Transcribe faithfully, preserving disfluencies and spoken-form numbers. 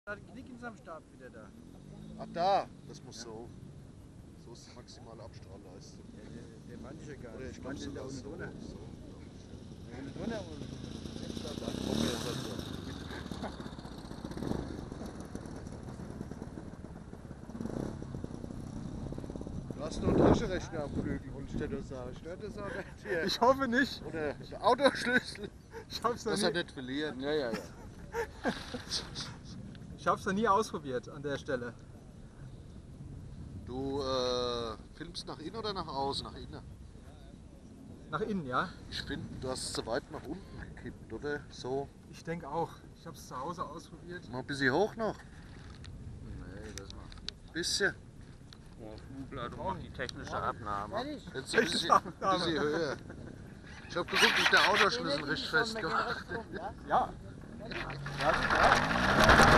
Da hat ein Knick in seinem Stab wieder da. Ach da, das muss so. So ist die maximale Abstrahlleistung. Der, der, der meinte ich ja gar Oder nicht. ich Ich glaube meinte den da sogar unten so. drunter. so. Unten drunter und jetzt da Dann kommen wir jetzt also. Du hast noch einen Taschenrechner am Flügel, wollte ich dir nur sagen. Stört das auch nicht hier? Ich hoffe nicht. Oder der Autoschlüssel. Ich hab's noch Dass er nie, nicht verliert. Ja, ja, ja. ich hab's noch nie ausprobiert an der Stelle. Du äh, filmst nach innen oder nach außen? Nach innen. Nach innen, ja? Ich finde, du hast es zu weit nach unten gekippt, oder? So. Ich denke auch. Ich hab's zu Hause ausprobiert. Mal ein bisschen hoch noch. Nee, das macht. Bisschen. Hubler, du machst die technische Abnahme. Jetzt ein bisschen, ein bisschen höher. Ich habe geguckt, ob der Autoschlüssel richtig fest gemacht. Ja. Ja, ja.